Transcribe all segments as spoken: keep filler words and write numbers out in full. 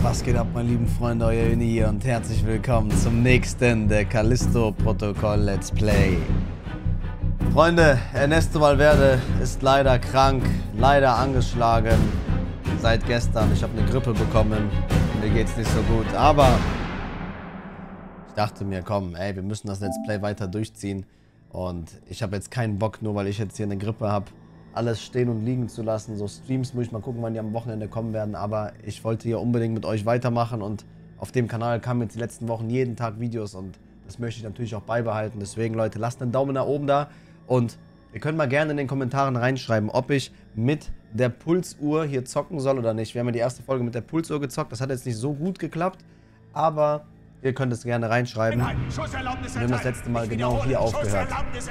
Was geht ab, meine lieben Freunde, euer Uni hier und herzlich willkommen zum nächsten der Callisto-Protokoll Let's Play. Freunde, Ernesto Valverde ist leider krank, leider angeschlagen seit gestern. Ich habe eine Grippe bekommen, mir geht's nicht so gut, aber ich dachte mir, komm, ey, wir müssen das Let's Play weiter durchziehen und ich habe jetzt keinen Bock, nur weil ich jetzt hier eine Grippe habe, alles stehen und liegen zu lassen. So Streams muss ich mal gucken, wann die am Wochenende kommen werden. Aber ich wollte hier unbedingt mit euch weitermachen. Und auf dem Kanal kamen jetzt die letzten Wochen jeden Tag Videos. Und das möchte ich natürlich auch beibehalten. Deswegen, Leute, lasst einen Daumen nach oben da. Und ihr könnt mal gerne in den Kommentaren reinschreiben, ob ich mit der Pulsuhr hier zocken soll oder nicht. Wir haben ja die erste Folge mit der Pulsuhr gezockt. Das hat jetzt nicht so gut geklappt. Aber ihr könnt es gerne reinschreiben. Wir haben das letzte Mal genau hier aufgehört,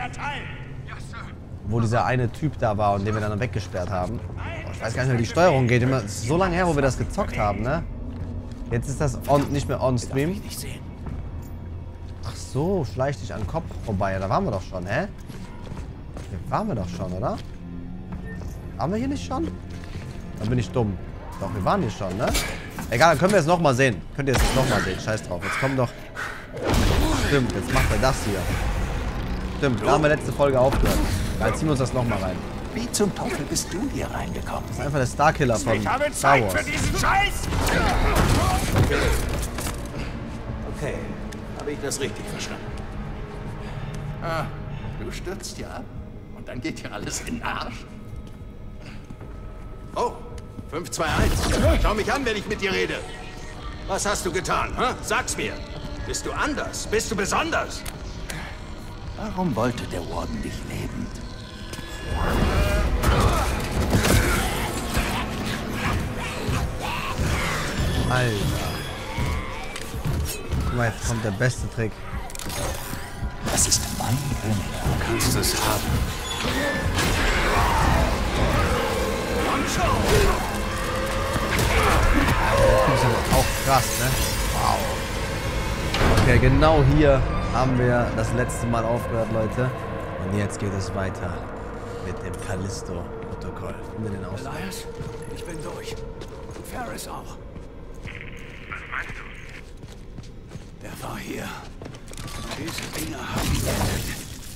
wo dieser eine Typ da war und den wir dann weggesperrt haben. Oh, ich weiß gar nicht mehr, wie die Steuerung geht. Immer so lange her, wo wir das gezockt haben, ne? Jetzt ist das on, nicht mehr on-stream. Ach so, schleich dich an den Kopf vorbei. Da waren wir doch schon, hä? Hier waren wir doch schon, oder? Waren wir hier nicht schon? Dann bin ich dumm. Doch, wir waren hier schon, ne? Egal, dann können wir es nochmal sehen. Könnt ihr es jetzt nochmal sehen. Scheiß drauf. Jetzt kommt doch... Stimmt, jetzt macht er das hier. Stimmt, da haben wir letzte Folge aufgehört. Dann ziehen wir uns das nochmal rein. Wie zum Teufel bist du hier reingekommen? Das ist einfach der Starkiller von Ich habe Star Zeit Wars. für diesen Scheiß! Okay, habe ich das richtig verstanden? Ah, du stürzt ja ab und dann geht hier alles in den Arsch. Oh, fünf zwei eins. Schau mich an, wenn ich mit dir rede. Was hast du getan? Hä? Sag's mir. Bist du anders? Bist du besonders? Warum wollte der Warden dich lebend? Alter. Guck mal, jetzt kommt der beste Trick. Das ist mein König. Du kannst es haben. Das ist aber auch krass, ne? Wow. Okay, genau hier haben wir das letzte Mal aufgehört, Leute. Und jetzt geht es weiter mit dem Callisto-Protokoll. Finde den aus. Elias, ich bin durch. Und Ferris auch. Was meinst du? Der war hier. Diese Dinger haben ihn gerettet.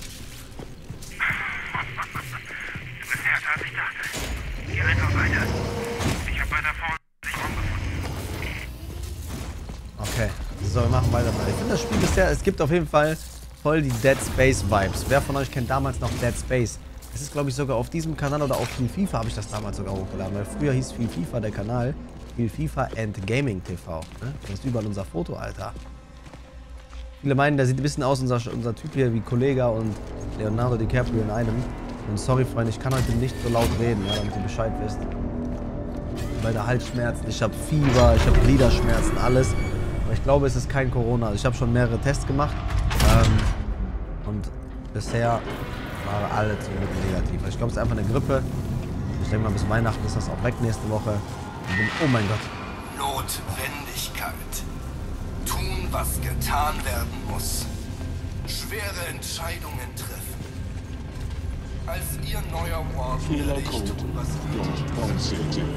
Du bist härter als ich dachte. Geh einfach weiter. Ich habe weiter vorne sich rumgefunden. Okay, so, wir machen weiter. Ich finde das Spiel bisher, es gibt auf jeden Fall voll die Dead Space Vibes. Wer von euch kennt damals noch Dead Space? Das ist, glaube ich, sogar auf diesem Kanal oder auf Viel FIFA habe ich das damals sogar hochgeladen. Weil früher hieß Viel FIFA der Kanal. Viel FIFA and Gaming T V. Ne? Das ist überall unser Foto, Alter. Viele meinen, der sieht ein bisschen aus, unser, unser Typ hier, wie Kollega und Leonardo DiCaprio in einem. Und sorry, Freunde, ich kann heute nicht so laut reden, ja, damit ihr Bescheid wisst. Meine Halsschmerzen, ich habe Fieber, ich habe Gliederschmerzen, alles. Aber ich glaube, es ist kein Corona. Also ich habe schon mehrere Tests gemacht. Ähm, und bisher war alle zum Glück negativ. Also ich glaube, es ist einfach eine Grippe. Ich denke mal, bis Weihnachten ist das auch weg nächste Woche. Und bin, oh mein Gott. Notwendigkeit. Tun, was getan werden muss. Schwere Entscheidungen treffen. Als ihr neuer Warden werde ich tun, was ihr für sie.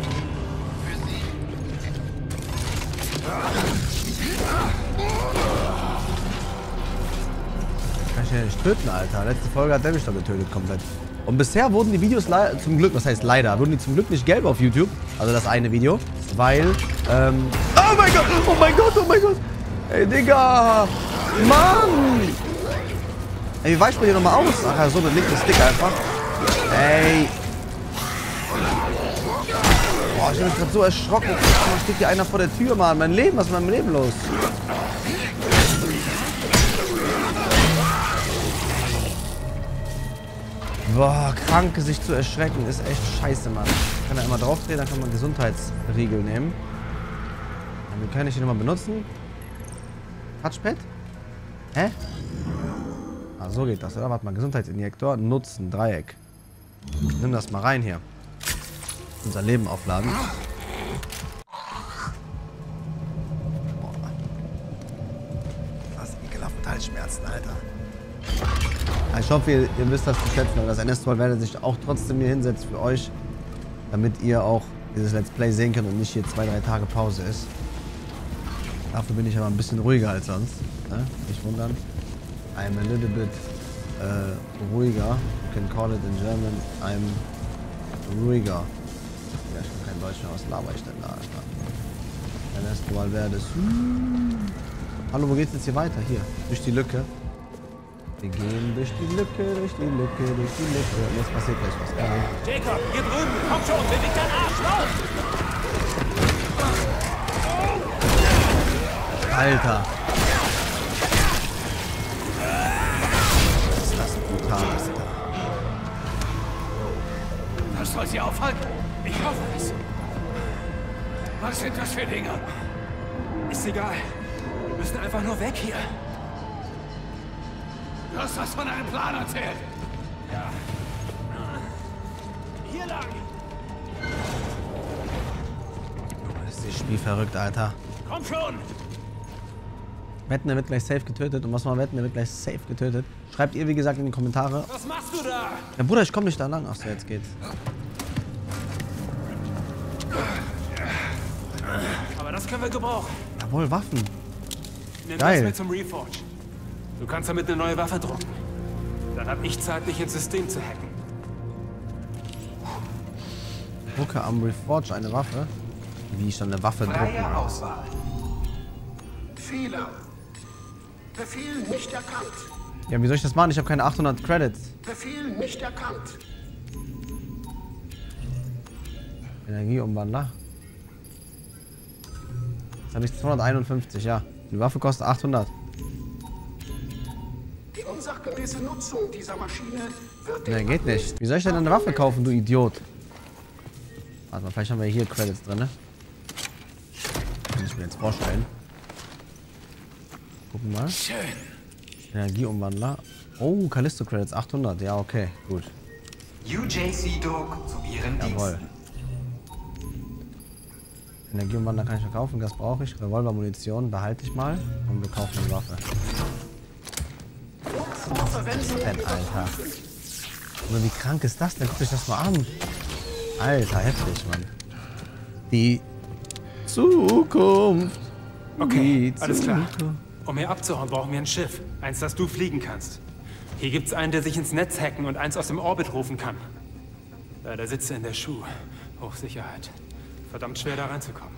Kann ich ja nicht töten, Alter. Letzte Folge hat der mich doch getötet komplett. Und bisher wurden die Videos zum Glück, was heißt leider, wurden die zum Glück nicht gelb auf YouTube. Also das eine Video. Weil, ähm... Oh mein Gott, oh mein Gott, oh mein Gott. Ey, Digga. Mann. Ey, wie weicht man hier nochmal aus? Ach ja, so mit linken Stick einfach. Ey. Boah, ich bin gerade so erschrocken. Da steht hier einer vor der Tür, Mann. Mein Leben, was ist mit meinem Leben los? Boah, kranke sich zu erschrecken ist echt scheiße, Mann. Ich kann da immer drauf drehen, dann kann man Gesundheitsriegel nehmen. Dann kann ich die nochmal benutzen. Touchpad? Hä? Ah, so geht das, oder? Warte mal, Gesundheitsinjektor, nutzen, Dreieck. Nimm das mal rein hier. Unser Leben aufladen. Boah. Was ekelhaft Halsschmerzen, Alter. Ich hoffe, ihr, ihr wisst das zu schätzen, aber das Ernesto Valverde sich auch trotzdem hier hinsetzt für euch, damit ihr auch dieses Let's Play sehen könnt und nicht hier zwei, drei Tage Pause ist. Dafür bin ich aber ein bisschen ruhiger als sonst. Ne? Nicht wundern. I'm a little bit äh, ruhiger. You can call it in German. I'm ruhiger. Ja, ich kann kein Deutsch mehr. Was laber ich denn da, Alter? Ernesto Valverde. Hallo, wo geht's jetzt hier weiter? Hier, durch die Lücke. Wir gehen durch die Lücke, durch die Lücke, durch die Lücke. Und jetzt passiert gleich was. Geil. Jacob, hier drüben, komm schon, beweg deinen Arsch, lauf! Alter. Ist das brutal, ist da. Das soll sie aufhalten? Ich hoffe es. Was sind das für Dinger? Ist egal. Wir müssen einfach nur weg hier. Du hast was von einem Plan erzählt. Ja. Hier lang. Das ist das Spiel verrückt, Alter. Komm schon. Wetten, er wird gleich safe getötet. Und was mal wetten, er wird gleich safe getötet. Schreibt ihr, wie gesagt, in die Kommentare. Was machst du da? Ja, Bruder, ich komme nicht da lang. Achso, jetzt geht's. Aber das können wir gebrauchen. Jawohl, Waffen. Nimm Geil. das mit zum Reforge. Du kannst damit eine neue Waffe drucken. Dann hab ich Zeit, dich ins System zu hacken. Drucke am Reforge eine Waffe. Wie ich schon eine Waffe drucken. Freie Auswahl. Fehler. Befehl nicht erkannt. Ja, wie soll ich das machen? Ich habe keine achthundert Credits. Befehl nicht erkannt. Energieumwandler. Jetzt habe ich zweihunderteinundfünfzig, ja. Die Waffe kostet achthundert. Die unsachgemäße Nutzung dieser Maschine wird... Ne, geht nicht. Wie soll ich denn eine Waffe kaufen, du Idiot? Warte mal, vielleicht haben wir hier Credits drin, ne? Kann ich mir jetzt vorstellen. Gucken mal. Schön. Energieumwandler. Oh, Callisto Credits, achthundert. Ja, okay, gut. U J C-Druck zu Ihren Jawohl. Diensten. Energieumwandler kann ich verkaufen, das brauche ich. Revolver, Munition behalte ich mal. Und wir kaufen eine Waffe. Was ist das denn, Alter? Oder wie krank ist das denn? Guckt euch das mal an. Alter, heftig, Mann. Die Zukunft. Okay, Die alles klar. Zukunft. Um hier abzuhauen, brauchen wir ein Schiff. Eins, das du fliegen kannst. Hier gibt's einen, der sich ins Netz hacken und eins aus dem Orbit rufen kann. Leider sitzt er in der Schuh. Hochsicherheit. Verdammt schwer, da reinzukommen.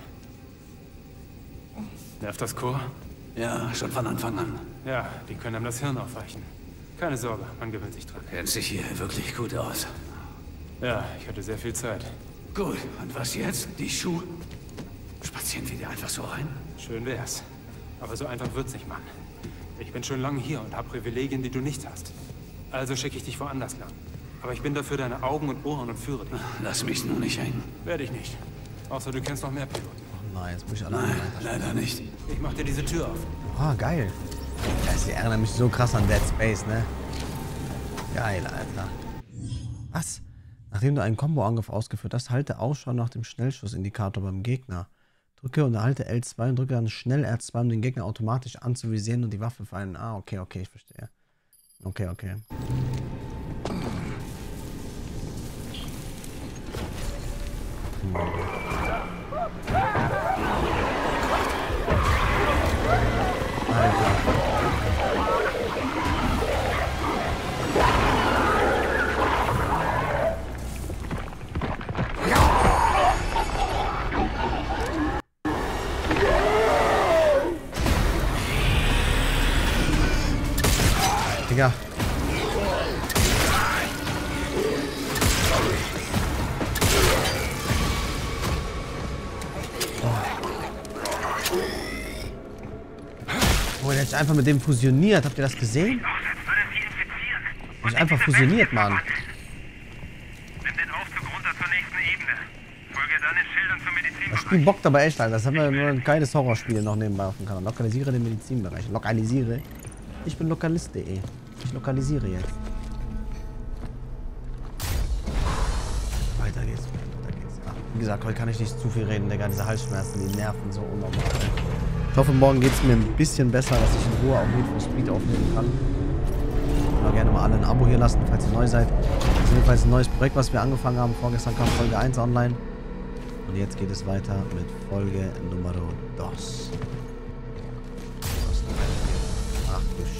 Nervt das Chor? Ja, schon von Anfang an. Ja, die können einem das Hirn aufweichen. Keine Sorge, man gewöhnt sich dran. Kennt sich hier wirklich gut aus. Ja, ich hatte sehr viel Zeit. Gut, und was jetzt? Die Schuhe? Spazieren wir dir einfach so rein? Schön wär's. Aber so einfach wird's nicht, Mann. Ich bin schon lange hier und habe Privilegien, die du nicht hast. Also schicke ich dich woanders lang. Aber ich bin dafür deine Augen und Ohren und führe dich. Lass mich nur nicht hängen. Werde ich nicht. Außer du kennst noch mehr Piloten. Oh nein, jetzt muss ich alleine Nein, weiter. leider nicht. Ich mach dir diese Tür auf. Ah, geil. Ja, sie erinnert mich so krass an Dead Space, ne? Geil, Alter. Was? Nachdem du einen Combo-Angriff ausgeführt hast, halte Ausschau nach dem Schnellschussindikator beim Gegner. Drücke und erhalte L zwei und drücke dann schnell R zwei, um den Gegner automatisch anzuvisieren und die Waffe für einen... Ah, okay, okay, ich verstehe. Okay, okay. Alter. Digga. Oh, der hat sich einfach mit dem fusioniert. Habt ihr das gesehen? Der ist einfach fusioniert, Mann. Nimm den Aufzug runter zur nächsten Ebene. Folge dann den Schildern zum Das Medizinbereich. Spiel bockt aber echt, Alter. Das haben wir nur ein geiles Horrorspiel noch nebenbei auf dem Kanal. Lokalisiere den Medizinbereich. Lokalisiere. Ich bin Lokalist punkt de. Ich lokalisiere jetzt. Weiter geht's. Weiter geht's. Ja. Wie gesagt, heute kann ich nicht zu viel reden, Digga. Diese Halsschmerzen, die nerven so unnormal. Ich hoffe, morgen geht es mir ein bisschen besser, dass ich in Ruhe auch Need for Speed aufnehmen kann. Aber gerne mal alle ein Abo hier lassen, falls ihr neu seid. Das ist jedenfalls ein neues Projekt, was wir angefangen haben. Vorgestern kam Folge eins online. Und jetzt geht es weiter mit Folge Nummer zwei.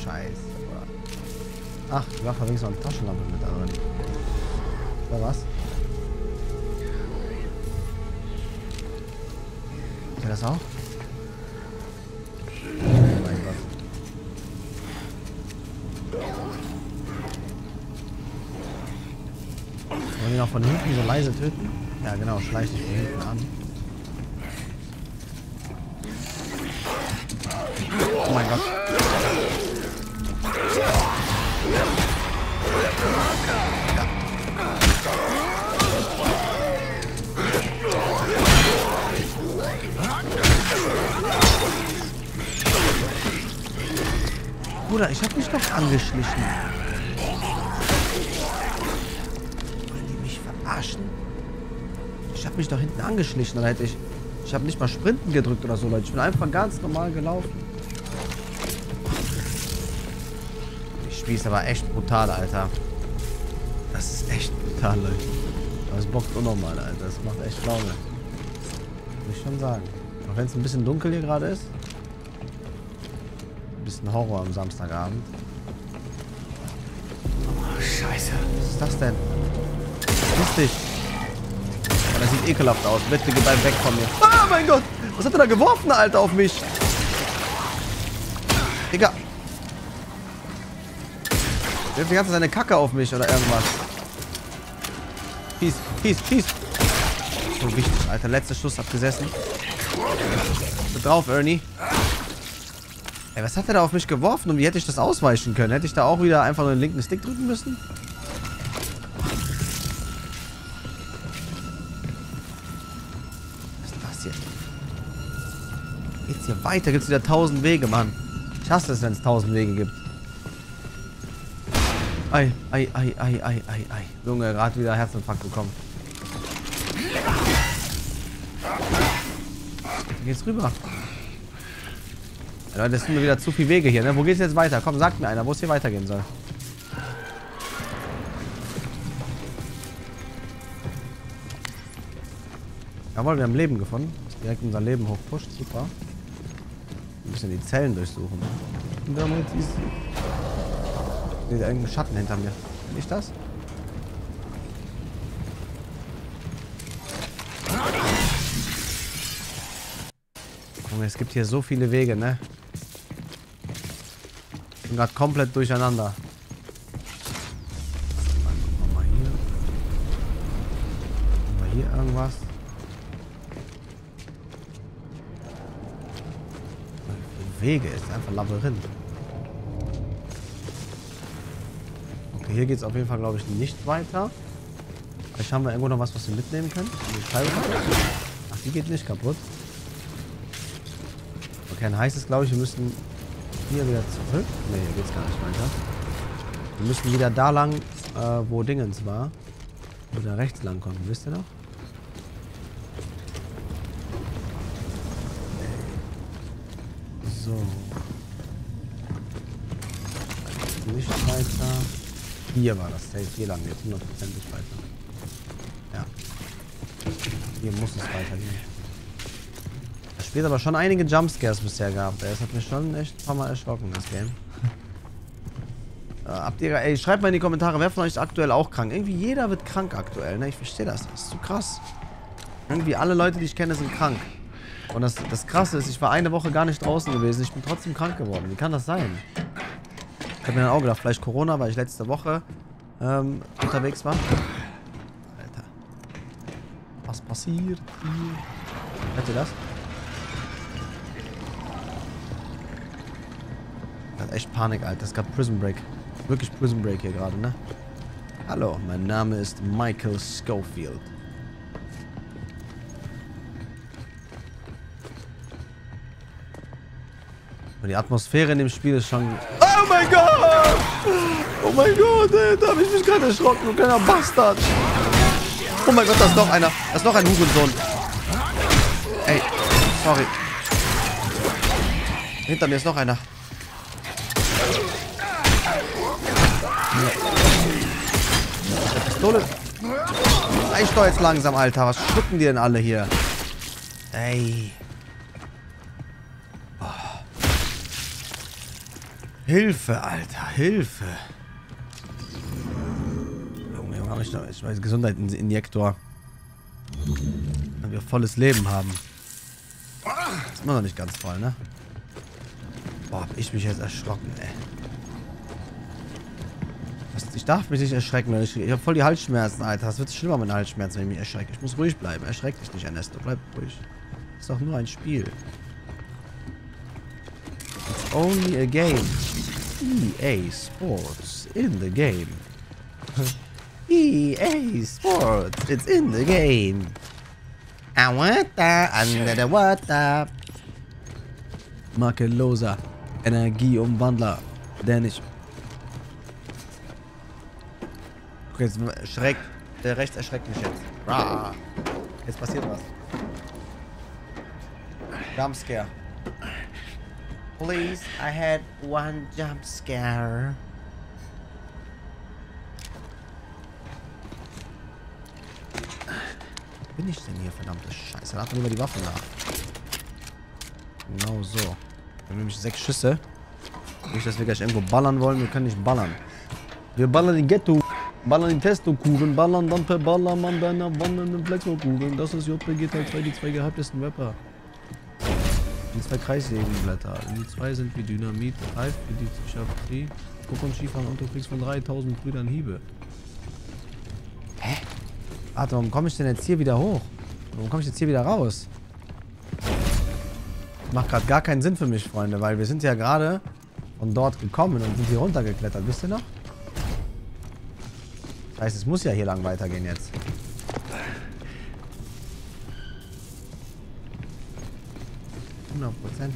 Scheiße. Ach, ich war wenigstens noch eine Taschenlampe mit da drin. Oder was? Ist das auch? Oh mein Gott. Wollen wir noch von hinten so leise töten? Ja genau, schleich dich von hinten an. Oh mein Gott. Bruder, ich hab mich doch angeschlichen. Wollen die mich verarschen? Ich hab mich doch hinten angeschlichen, dann hätte ich... Ich habe nicht mal Sprinten gedrückt oder so, Leute. Ich bin einfach ganz normal gelaufen. Das Spiel ist aber echt brutal, Alter. Das ist echt brutal, Leute. Das bockt unnormal, Alter. Das macht echt Laune. Muss ich schon sagen. Auch wenn es ein bisschen dunkel hier gerade ist. Ein bisschen Horror am Samstagabend. Oh, Scheiße. Was ist das denn? Verpiss dich. Oh, das sieht ekelhaft aus. Bitte geh beim weg von mir. Ah, mein Gott. Was hat er da geworfen, Alter, auf mich? Digga. Der wirft die ganze seine Kacke auf mich oder irgendwas. Peace, peace, peace. So wichtig, Alter. Letzter Schuss hat gesessen. So drauf, Ernie. Ey, was hat er da auf mich geworfen und wie hätte ich das ausweichen können? Hätte ich da auch wieder einfach nur den linken Stick drücken müssen? Was ist das hier? Geht's hier weiter? Gibt's wieder tausend Wege, Mann. Ich hasse es, wenn es tausend Wege gibt. Ei, ei, ei, ei, ei, ei, ei. Junge, gerade wieder Herzinfarkt bekommen. Wie geht's rüber? Ja, Leute, das sind mir wieder zu viele Wege hier, ne? Wo geht's jetzt weiter? Komm, sagt mir einer, wo es hier weitergehen soll. Jawohl, wir haben Leben gefunden. Direkt unser Leben hochpusht. Super. Ein bisschen die Zellen durchsuchen. Und da mal jetzt ist irgendein Schatten hinter mir. Bin ich das? Junge, es gibt hier so viele Wege, ne? Ich bin gerade komplett durcheinander. Gucken wir mal hier. Gucken wir hier irgendwas. Wege ist einfach Labyrinth. Okay, hier geht es auf jeden Fall, glaube ich, nicht weiter. Vielleicht haben wir irgendwo noch was, was wir mitnehmen können. Die Scheibe. Ach, die geht nicht kaputt. Okay, dann heißt es, glaube ich, wir müssen hier wieder zurück. Ne, hier geht es gar nicht weiter. Wir müssen wieder da lang, äh, wo Dingens war. Wo wir rechts lang konnten, wisst ihr noch? So. Nicht weiter. Hier war das Safe. Hier lang jetzt hundertprozentig weiter. Ja. Hier muss es weitergehen. Das Spiel hat aber schon einige Jumpscares bisher gehabt. Das hat mich schon echt ein paar Mal erschrocken, das Game. äh, habt ihr, ey, schreibt mal in die Kommentare, wer von euch ist aktuell auch krank? Irgendwie jeder wird krank aktuell, ne? Ich verstehe das. Das ist so krass. Irgendwie alle Leute, die ich kenne, sind krank. Und das, das Krasse ist, ich war eine Woche gar nicht draußen gewesen. Ich bin trotzdem krank geworden. Wie kann das sein? Ich habe mir dann auch gedacht, vielleicht Corona, weil ich letzte Woche ähm, unterwegs war. Alter. Was passiert hier? Hört ihr das? Das hat echt Panik, Alter. Das ist gerade Prison Break. Wirklich Prison Break hier gerade, ne? Hallo, mein Name ist Michael Scofield. Und die Atmosphäre in dem Spiel ist schon... Oh mein Gott! Oh mein Gott, ey, da habe ich mich gerade erschrocken, du kleiner Bastard. Oh mein Gott, da ist noch einer. Da ist noch ein Hurensohn. Ey, sorry. Hinter mir ist noch einer. Ja. Pistole. Reicht doch jetzt langsam, Alter. Was schlucken die denn alle hier? Ey. Hilfe, Alter, Hilfe. Junge, Junge, hab ich noch, ich weiß, Gesundheitsinjektor. Wenn wir volles Leben haben. Ist immer noch nicht ganz voll, ne? Boah, hab ich mich jetzt erschrocken, ey. Ich darf mich nicht erschrecken. Ich, ich habe voll die Halsschmerzen, Alter. Das wird schlimmer mit den Halsschmerzen, wenn ich mich erschrecke. Ich muss ruhig bleiben. Erschreck dich nicht, Ernesto. Bleib ruhig. Das ist doch nur ein Spiel. It's only a game. E A Sports in the game. E A Sports, it's in the game. I want that under the water. Makelloser Energieumwandler. Der nicht. Okay, jetzt schreckt. Der rechts erschreckt mich jetzt. Rah. Jetzt passiert was. Jumpscare. Please, I had one jump scare. Wo bin ich denn hier, verdammte Scheiße? Lad mir über die Waffe nach. Genau so. Wir haben nämlich sechs Schüsse. Nicht, dass wir gleich irgendwo ballern wollen. Wir können nicht ballern. Wir ballern in Ghetto. Ballern in Testokugeln. Ballern dann per Ballermann bei einer wandernden Plexokugeln. Das ist J P G Teil zwei, die zwei gehyptesten Rapper. Die zwei Kreissägenblätter. Die zwei sind wie Dynamit, Reif wie die Psychiatrie. Guck und Skifahren und du kriegst von dreitausend Brüdern Hiebe. Hä? Warte, warum komme ich denn jetzt hier wieder hoch? Warum komme ich jetzt hier wieder raus? Das macht gerade gar keinen Sinn für mich, Freunde, weil wir sind ja gerade von dort gekommen und sind hier runtergeklettert. Wisst ihr noch? Das heißt, es muss ja hier lang weitergehen jetzt. hundert Prozent.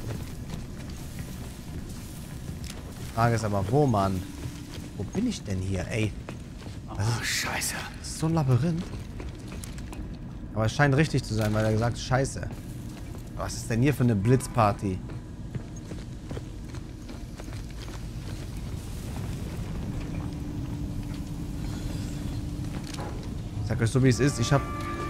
Die Frage ist aber, wo, Mann? Wo bin ich denn hier, ey? Das ist, oh, Scheiße. Das ist so ein Labyrinth. Aber es scheint richtig zu sein, weil er gesagt hat, Scheiße. Was ist denn hier für eine Blitzparty? Ich sag euch so, wie es ist. Ich hab...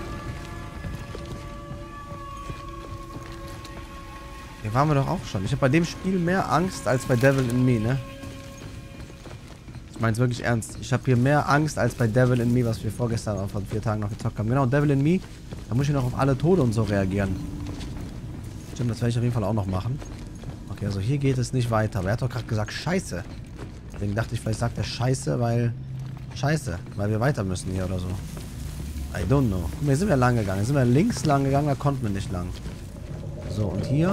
Hier waren wir doch auch schon. Ich habe bei dem Spiel mehr Angst als bei Devil in Me, ne? Ich meine es wirklich ernst. Ich habe hier mehr Angst als bei Devil in Me, was wir vorgestern oder vor vier Tagen noch gezockt haben. Genau, Devil in Me. Da muss ich noch auf alle Tode und so reagieren. Stimmt, das werde ich auf jeden Fall auch noch machen. Okay, also hier geht es nicht weiter. Aber er hat doch gerade gesagt, Scheiße. Deswegen dachte ich, vielleicht sagt er Scheiße, weil... Scheiße, weil wir weiter müssen hier oder so. I don't know. Guck mal, hier sind wir lang gegangen. Hier sind wir links lang gegangen, da konnten wir nicht lang. So, und hier...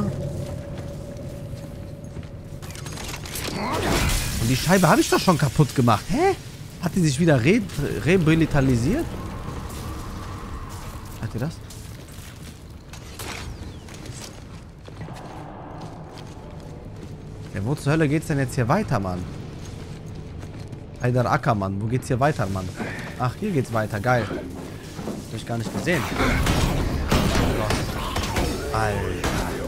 Und die Scheibe habe ich doch schon kaputt gemacht. Hä? Hat die sich wieder re rehabilitalisiert? Hört ihr das? Ja, wo zur Hölle geht's denn jetzt hier weiter, Mann? Heider Ackermann, wo geht's hier weiter, Mann? Ach, hier geht's weiter, geil. Hab ich gar nicht gesehen. Alter.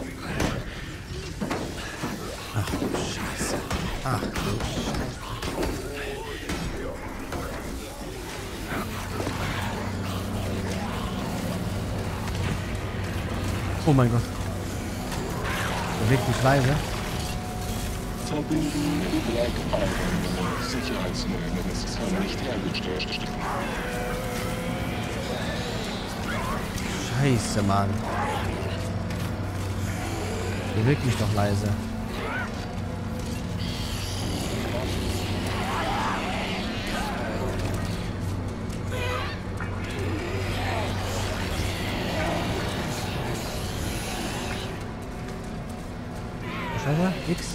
Ach du Scheiße. Ach du Scheiße. Oh mein Gott. Bewegt mich leise. Verbinden mit Black Iron. Sicherheitshindernis kann nicht hergestellt. Scheiße, Mann. Bewegt mich doch leise. Scheiße, X.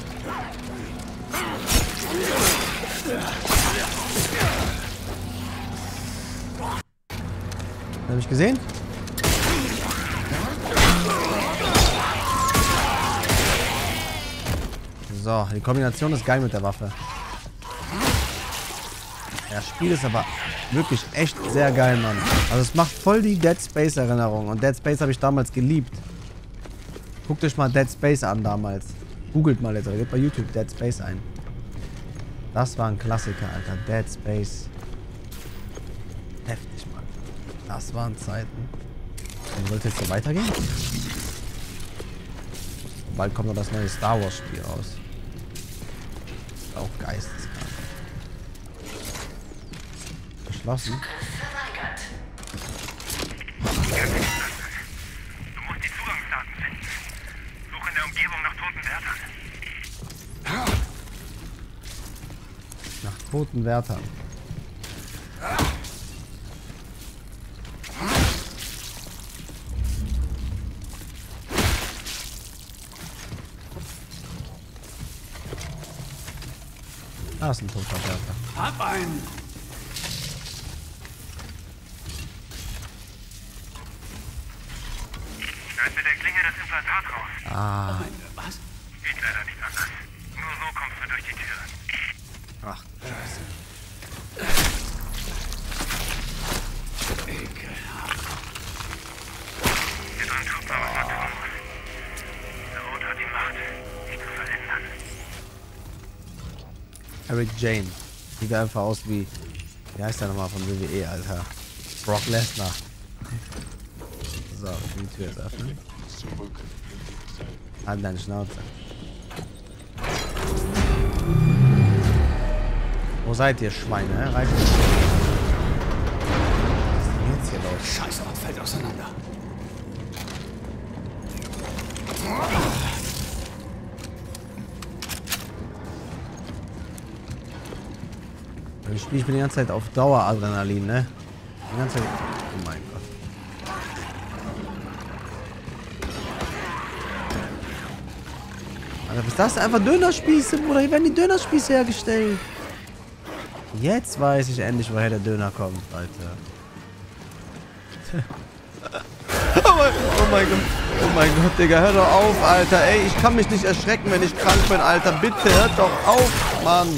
Hab ich gesehen? So, die Kombination ist geil mit der Waffe. Das Spiel ist aber wirklich echt sehr geil, Mann. Also es macht voll die Dead Space Erinnerung. Und Dead Space habe ich damals geliebt. Guckt euch mal Dead Space an damals. Googelt mal jetzt, oder gebt bei YouTube Dead Space ein. Das war ein Klassiker, Alter. Dead Space. Heftig, Mann. Das waren Zeiten. Und wollt ihr jetzt so weitergehen? Bald kommt noch das neue Star Wars Spiel raus. auch geisteskrank. Verschlossen. Du musst die Zugangsdaten finden. Suche in der Umgebung nach toten Wärtern. Nach toten Wärtern. Da ist ein toter Wärter. Hab einen! Schneid mit der Klinge das Implantat raus. Ah. Was? Geht leider nicht anders. Nur so kommst du durch die Tür. Ach, Scheiße. Ekelhaft. Hier drin tut man, was man tun muss. Der Rot hat die Macht, dich zu verändern. Eric Jane. Sieht einfach aus wie... Wie heißt der nochmal von W W E, Alter? Brock Lesnar. So, ich will die Tür jetzt öffnen. Halt deine Schnauze. Wo seid ihr, Schweine? Hä? Reicht nicht. Was ist denn jetzt hier los? Scheiße, was fällt auseinander? Ich spiele ich bin die ganze Zeit auf Daueradrenalin, ne? Die ganze Zeit. Oh mein Gott. Alter, was ist das? Einfach Dönerspieße, Bruder. Hier werden die Dönerspieße hergestellt. Jetzt weiß ich endlich, woher der Döner kommt, Alter. Oh mein, oh mein Gott. Oh mein Gott, Digga. Hör doch auf, Alter. Ey, ich kann mich nicht erschrecken, wenn ich krank bin, Alter. Bitte, hört doch auf, Mann.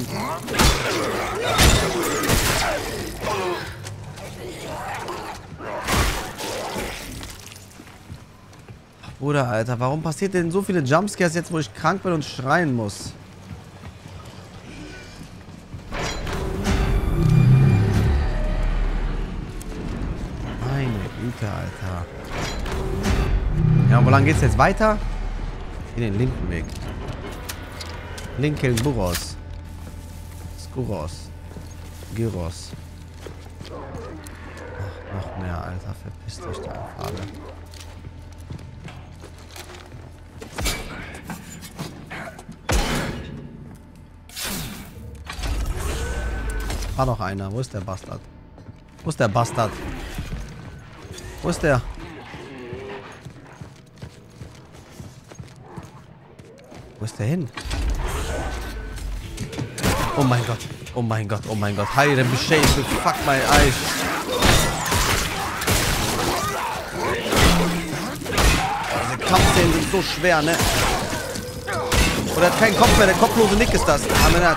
Bruder, Alter, warum passiert denn so viele Jumpscares jetzt, wo ich krank bin und schreien muss? Meine Güte, Alter. Ja, und wo lang geht's jetzt weiter? In den linken Weg. Linken Buros. Skuros. Gyros. Ach, noch mehr, Alter. Verpisst euch da einfach alle. War noch einer. Wo ist der Bastard? Wo ist der Bastard? Wo ist der? Wo ist der hin? Oh mein Gott. Oh mein Gott. Oh mein Gott. Heide Bescheid. Fuck my eyes. Diese Kampfszenen sind so schwer, ne? Oder hat keinen Kopf mehr. Der kopflose Nick ist das.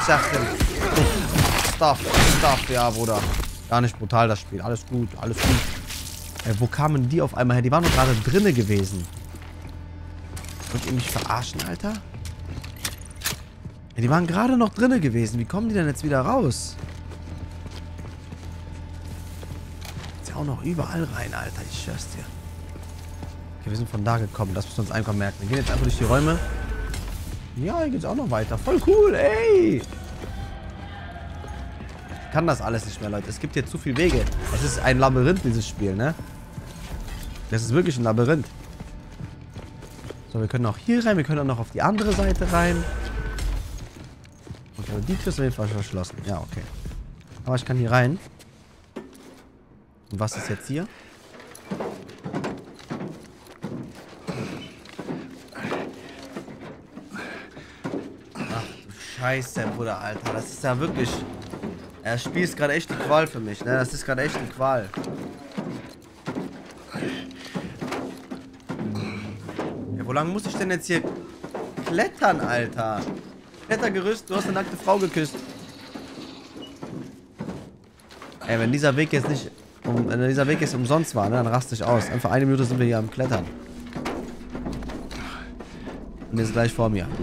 Stuff. Stuff. Ja, Bruder. Gar nicht brutal, das Spiel. Alles gut. Alles gut. Ey, wo kamen die auf einmal her? Die waren doch gerade drinne gewesen. Wollt ihr mich verarschen, Alter? Ja, die waren gerade noch drinne gewesen. Wie kommen die denn jetzt wieder raus? Ist ja auch noch überall rein, Alter. Ich schwör's dir. Okay, wir sind von da gekommen. Das müssen wir uns einfach merken. Wir gehen jetzt einfach durch die Räume. Ja, hier geht's auch noch weiter. Voll cool, ey! Ich kann das alles nicht mehr, Leute. Es gibt hier zu viele Wege. Es ist ein Labyrinth, dieses Spiel, ne? Das ist wirklich ein Labyrinth. So, wir können auch hier rein. Wir können auch noch auf die andere Seite rein. Okay, die Tür ist auf jeden Fall verschlossen. Ja, okay. Aber ich kann hier rein. Und was ist jetzt hier? Ach du Scheiße, Bruder, Alter. Das ist ja wirklich... Das Spiel ist gerade echt die Qual für mich, ne? Das ist gerade echt die Qual. Ja, wo lang muss ich denn jetzt hier klettern, Alter? Klettergerüst, du hast eine nackte Frau geküsst. Ey, wenn dieser Weg jetzt nicht... Um, wenn dieser Weg jetzt umsonst war, ne, dann raste ich aus. Einfach eine Minute sind wir hier am Klettern. Und jetzt gleich vor mir.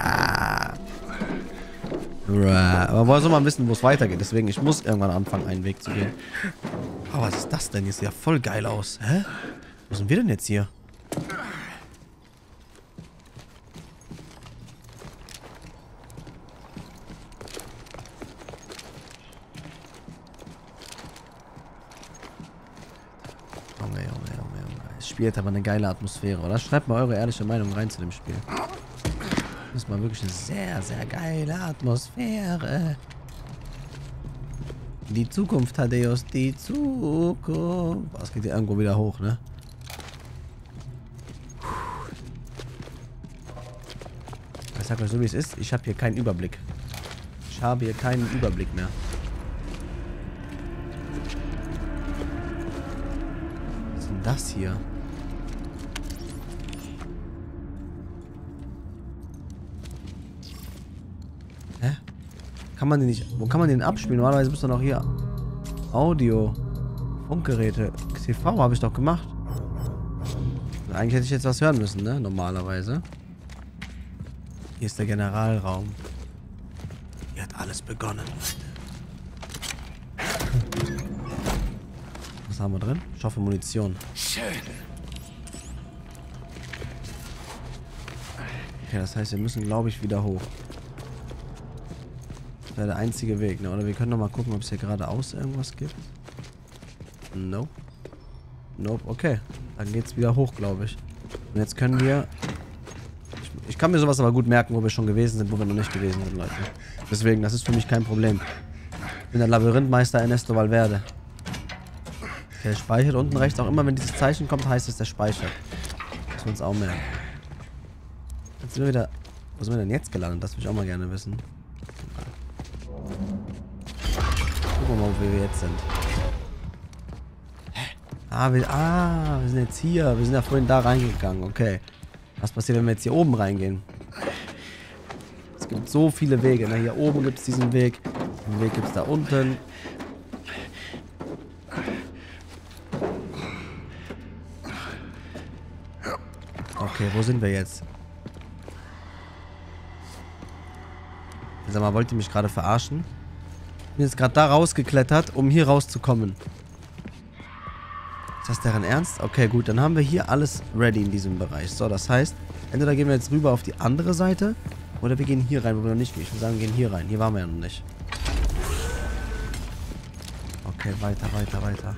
Aber woher soll man wissen, wo es weitergeht? Deswegen, ich muss irgendwann anfangen, einen Weg zu gehen. Oh, was ist das denn? Jetzt sieht ja voll geil aus. Hä? Wo sind wir denn jetzt hier? Spiel hat aber eine geile Atmosphäre, oder? Schreibt mal eure ehrliche Meinung rein zu dem Spiel. Das ist mal wirklich eine sehr, sehr geile Atmosphäre. Die Zukunft, Thaddeus, die Zukunft. Boah, das geht ja irgendwo wieder hoch, ne? Ich sag euch so, wie es ist. Ich habe hier keinen Überblick. Ich habe hier keinen Überblick mehr. Was ist denn das hier? Hä? Kann man den nicht... Wo kann man den abspielen? Normalerweise muss doch noch hier... Audio. Funkgeräte. T V habe ich doch gemacht. Eigentlich hätte ich jetzt was hören müssen, ne? Normalerweise. Hier ist der Generalraum. Hier hat alles begonnen, Leute. Was haben wir drin? Ich hoffe Munition. Schön. Okay, das heißt, wir müssen, glaube ich, wieder hoch. Das wäre der einzige Weg, ne? Oder wir können noch mal gucken, ob es hier geradeaus irgendwas gibt. Nope. Nope, okay. Dann geht's wieder hoch, glaube ich. Und jetzt können wir... Ich, ich kann mir sowas aber gut merken, wo wir schon gewesen sind, wo wir noch nicht gewesen sind, Leute. Deswegen, das ist für mich kein Problem. Ich bin der Labyrinthmeister Ernesto Valverde. Der speichert unten rechts auch immer, wenn dieses Zeichen kommt, heißt es, der speichert. Müssen wir uns auch merken. Jetzt sind wir wieder... Wo sind wir denn jetzt gelandet? Das würde ich auch mal gerne wissen. Gucken wir mal, wo wir jetzt sind. Ah wir, ah, wir sind jetzt hier. Wir sind ja vorhin da reingegangen. Okay. Was passiert, wenn wir jetzt hier oben reingehen? Es gibt so viele Wege. Ne? Hier oben gibt es diesen Weg. Den Weg gibt es da unten. Okay, wo sind wir jetzt? Sag mal, wollt ihr mich gerade verarschen? Ich bin jetzt gerade da rausgeklettert, um hier rauszukommen. Ist das deren Ernst? Okay, gut, dann haben wir hier alles ready in diesem Bereich. So, das heißt, entweder gehen wir jetzt rüber auf die andere Seite oder wir gehen hier rein, wo wir noch nicht gehen. Ich würde sagen, wir gehen hier rein. Hier waren wir ja noch nicht. Okay, weiter, weiter, weiter.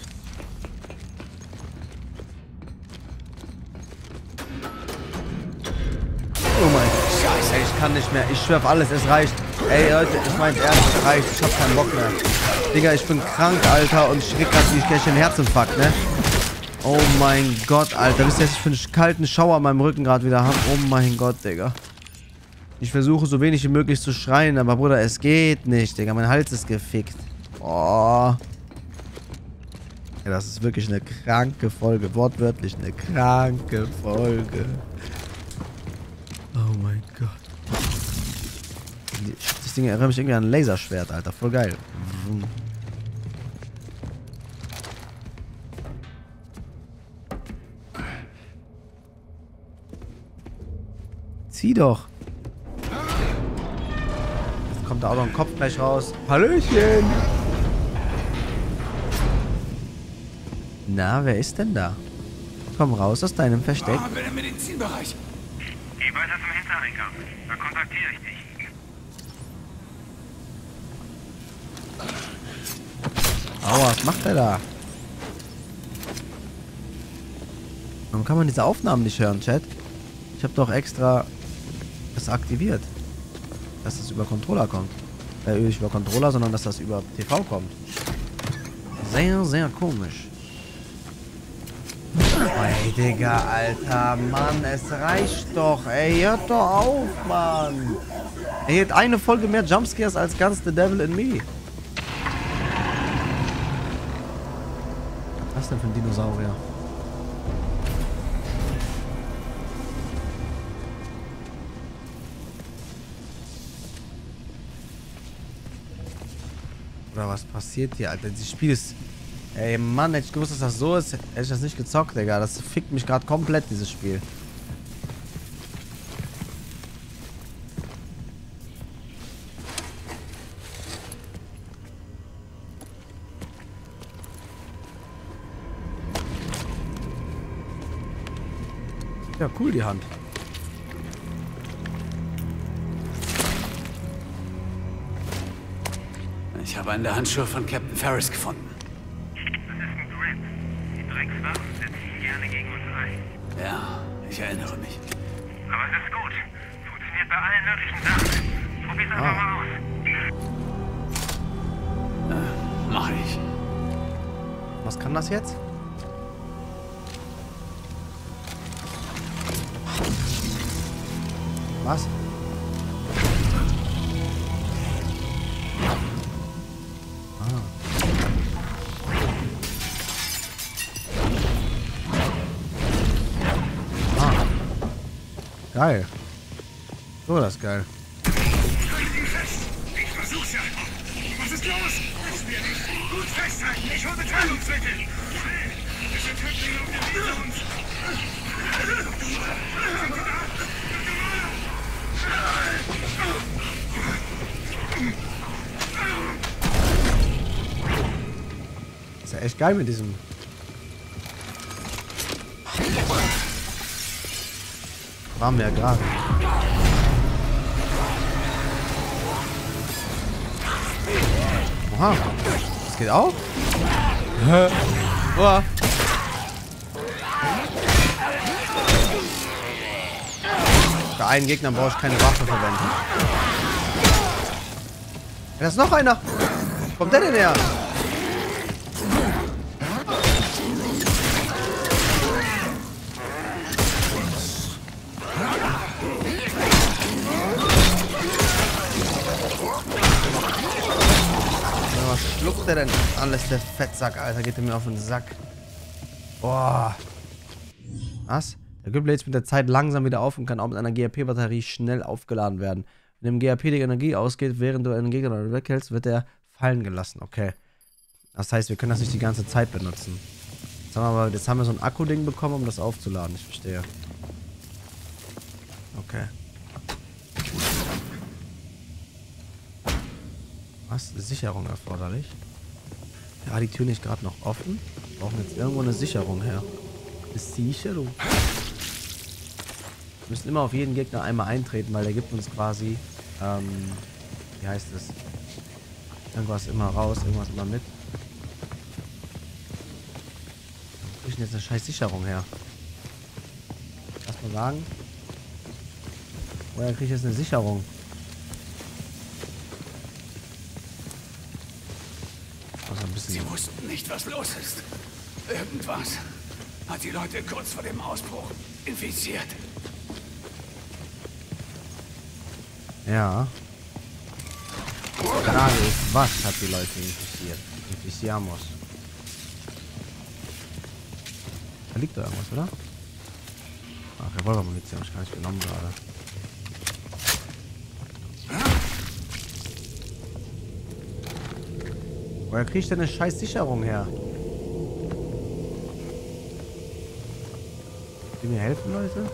Oh mein Gott. Scheiße, ich kann nicht mehr. Ich schwör auf alles, es reicht. Ey, Leute, ich mein's ernst, es reicht. Ich hab keinen Bock mehr. Digga, ich bin krank, Alter, und ich krieg grad wie ich gleich einen Herzinfarkt, ne? Oh mein Gott, Alter. Wisst ihr, was ich für einen kalten Schauer an meinem Rücken gerade wieder habe? Oh mein Gott, Digga. Ich versuche so wenig wie möglich zu schreien, aber Bruder, es geht nicht, Digga. Mein Hals ist gefickt. Oh. Ja, das ist wirklich eine kranke Folge. Wortwörtlich eine kranke Folge. Oh mein Gott. Das Ding erinnert mich irgendwie an ein Laserschwert, Alter. Voll geil. Zieh doch. Jetzt kommt da auch noch ein Kopf gleich raus. Hallöchen. Na, wer ist denn da? Komm raus aus deinem Versteck. Ah, im Medizinbereich. Geh weiter zum Hintereingang. Dann kontaktiere ich dich. Aua, was macht er da? Warum kann man diese Aufnahmen nicht hören, Chat? Ich habe doch extra das aktiviert. Dass das über Controller kommt. Äh, nicht über Controller, sondern dass das über T V kommt. Sehr, sehr komisch. Ey, Digga, Alter, Mann, es reicht doch, ey, hört doch auf, Mann. Ey, hat eine Folge mehr Jumpscares als ganz The Devil in Me. Was denn für ein Dinosaurier? Oder was passiert hier, Alter? Dieses Spiel ist... Ey, Mann, hätte ich gewusst, dass das so ist, hätte ich das nicht gezockt, Digga. Das fickt mich gerade komplett, dieses Spiel. Ja, cool, die Hand. Ich habe einen der Handschuhe von Captain Ferris gefunden. Das ist ein Grip. Die Dreckswaffen setzen gerne gegen Ich erinnere mich. Aber es ist gut. Funktioniert bei allen möglichen Sachen. Probier's einfach Ah. mal aus. Äh, mach ich. Was kann das jetzt? Was? Geil. So, das ist geil. Ich versuch's ja. Was ist los? Ist mir nicht. Gut festhalten. Ich hole Betäubungsmittel. Es sind Häftlinge auf der Wiese uns. Ist ja echt geil mit diesem. Waren wir ja gerade. Oha. Das geht auch? Hä? Oha. Bei einen Gegner brauche ich keine Waffe verwenden. Ja, da ist noch einer. Wo kommt der denn her? Was schluckt der denn alles, der Fettsack, Alter? Geht der mir auf den Sack. Boah. Was? Der Gürtel lädt mit der Zeit langsam wieder auf und kann auch mit einer G A P-Batterie schnell aufgeladen werden. Wenn dem G A P die Energie ausgeht, während du einen Gegner weghältst, wird er fallen gelassen. Okay. Das heißt, wir können das nicht die ganze Zeit benutzen. Jetzt haben wir, aber, jetzt haben wir so ein Akku-Ding bekommen, um das aufzuladen. Ich verstehe. Okay. Was? Eine Sicherung erforderlich? Ja, die Tür nicht gerade noch offen. Wir brauchen jetzt irgendwo eine Sicherung her. Eine Sicherung. Wir müssen immer auf jeden Gegner einmal eintreten, weil der gibt uns quasi, ähm, wie heißt es? Irgendwas immer raus, irgendwas immer mit. Wo krieg ich denn jetzt eine scheiß Sicherung her? Lass mal sagen. Woher kriege ich jetzt eine Sicherung? Also ein bisschen. Sie wussten nicht, was los ist. Irgendwas hat die Leute kurz vor dem Ausbruch infiziert. Ja. Die Frage ist, was hat die Leute infiziert? Inficiamos. Da liegt doch irgendwas, oder? Ach, Revolvermunition habe ich gar nicht genommen gerade. Woher kriege ich denn eine scheiß Sicherung her? Könnt ihr mir helfen, Leute?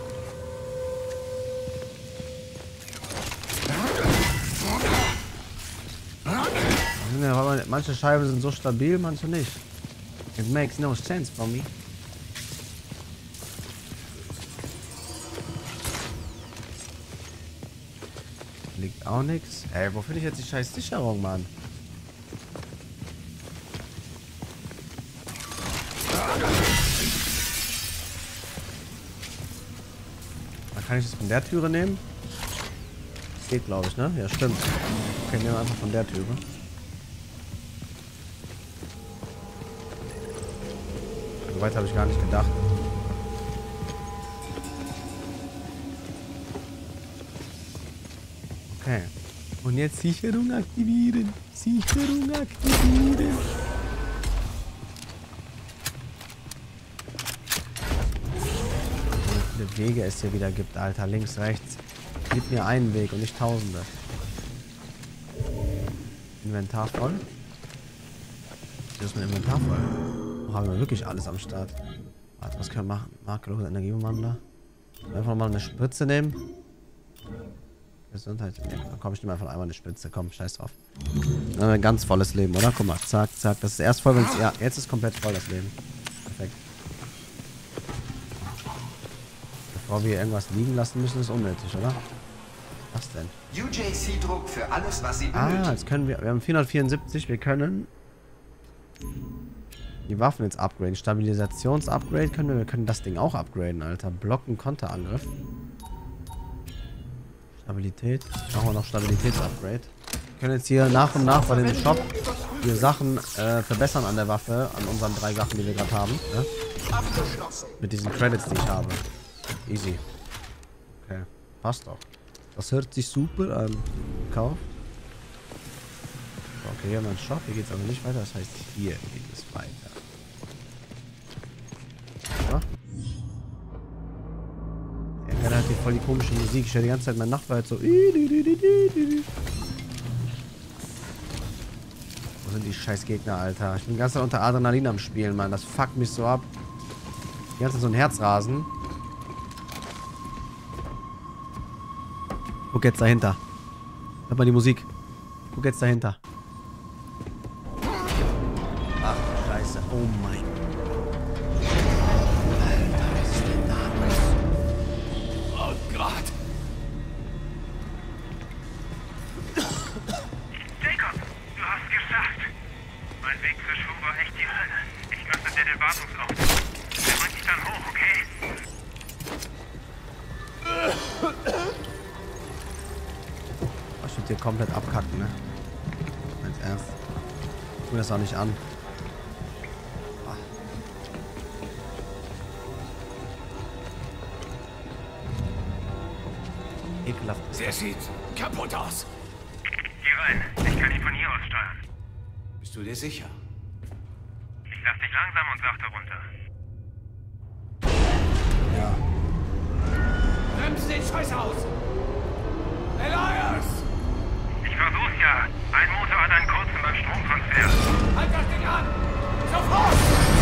Ja, manche Scheiben sind so stabil, manche nicht. It makes no sense for me. Liegt auch nichts. Ey, wo finde ich jetzt die scheiß Sicherung, Mann? Dann kann ich das von der Türe nehmen? Das geht, glaube ich, ne? Ja, stimmt. Okay, nehmen wir einfach von der Türe. So weit habe ich gar nicht gedacht. Okay. Und jetzt Sicherung aktivieren. Sicherung aktivieren. Wie viele Wege es hier wieder gibt, Alter. Links, rechts. Gib mir einen Weg und nicht tausende. Inventar voll. Hier ist mein Inventar voll. Oh, haben wir wirklich alles am Start. Warte, was können wir machen? Makellose Energieumwandler. Einfach mal eine Spritze nehmen. Gesundheit. Ja, komm, ich nehme einfach einmal eine Spritze. Komm, scheiß drauf. Dann haben wir ein ganz volles Leben, oder? Guck mal, zack, zack. Das ist erst voll, wenn es. Ja, jetzt ist komplett voll das Leben. Perfekt. Bevor wir irgendwas liegen lassen müssen, ist unnötig, oder? Was denn? U J C-Druck für alles, was Sie Ah, benötigen. jetzt können wir. Wir haben vierhundertvierundsiebzig. Wir können. Die Waffen jetzt upgraden. Stabilisations-Upgrade können wir. Wir können das Ding auch upgraden, Alter. Blocken, Konterangriff. Stabilität. Machen wir noch Stabilitäts-Upgrade. Wir können jetzt hier nach und nach bei dem Shop hier Sachen äh, verbessern an der Waffe. An unseren drei Sachen, die wir gerade haben. Ne? Mit diesen Credits, die ich habe. Easy. Okay. Passt doch. Das hört sich super an. Kauf. Okay, hier haben wir einen Shop. Hier geht es aber nicht weiter. Das heißt, hier geht es weiter. So. Ja, gerade hat hier voll die komische Musik. Ich höre die ganze Zeit mein Nachbar halt so. Wo sind die scheiß Gegner, Alter? Ich bin ganz unter Adrenalin am Spielen, Mann. Das fuckt mich so ab. Die ganze Zeit so ein Herzrasen. Guck jetzt dahinter. Hört mal die Musik. Guck jetzt dahinter. Ach, Scheiße. Oh mein Gott. Alter, was ist denn da los? Oh Gott. Jacob, du hast geschafft. Mein Weg zur Schule war echt die Hölle. Ich lasse dir den Wartungsaufzug. Der bringt dich dann hoch, okay? Ich würde hier komplett abkacken, ne? Ganz ernst. Ich tue das auch nicht an. Ah. Ekelhaft. Der sieht kaputt aus. Geh rein. Ich kann ihn von hier aus steuern. Bist du dir sicher? Ich lass dich langsam und sachte runter. Ja. Bremst den Scheiß aus! Elias! Ich versuch's ja. Ein Motor hat einen kurzen beim Stromtransfer. Halt das Ding an! Sofort!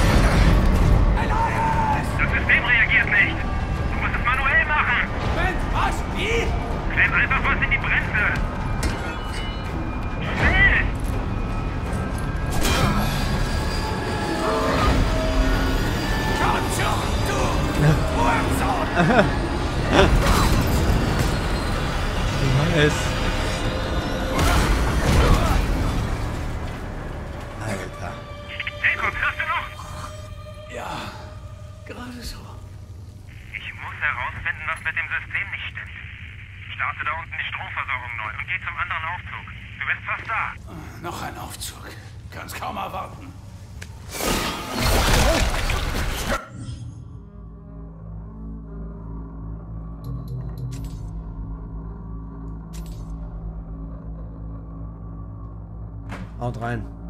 Elias! Das System reagiert nicht. Du musst es manuell machen. Moment, was? Wie? Klemm einfach was in die Bremse. Schnell! Komm schon, du! Hurensohn! Es. Alter. Jacob, hörst du noch? Ja, gerade so. Ich muss herausfinden, was mit dem System nicht stimmt. Starte da unten die Stromversorgung neu und geh zum anderen Aufzug. Du bist fast da. Noch ein Aufzug. Kann's kaum erwarten. Haut rein.